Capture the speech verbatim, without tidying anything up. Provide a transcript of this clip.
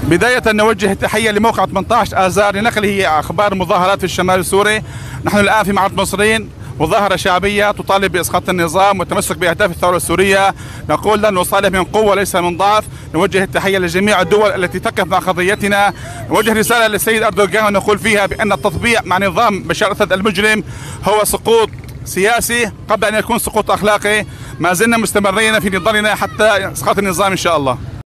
بداية نوجه التحية لموقع ثمانية عشر آذار لنقله أخبار مظاهرات في الشمال السوري. نحن الآن في معرض مصرين، مظاهرة شعبية تطالب بإسقاط النظام والتمسك بأهداف الثورة السورية. نقول لن نصالح من قوة ليس من ضعف. نوجه التحية لجميع الدول التي تقف مع قضيتنا. نوجه رسالة للسيد أردوغان ونقول فيها بأن التطبيع مع نظام بشار الأسد المجرم هو سقوط سياسي قبل أن يكون سقوط أخلاقي. ما زلنا مستمرين في نضالنا حتى إسقاط النظام إن شاء الله.